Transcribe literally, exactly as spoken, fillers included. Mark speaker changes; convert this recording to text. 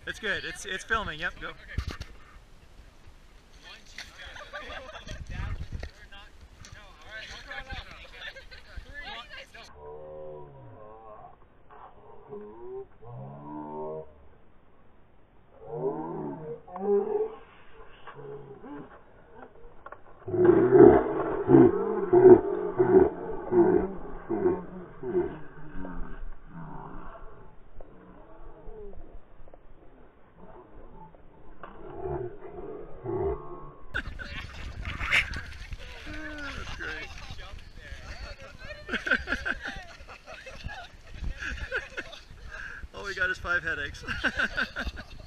Speaker 1: It's good. It's it's filming. Yep. Go. All we got is five headaches.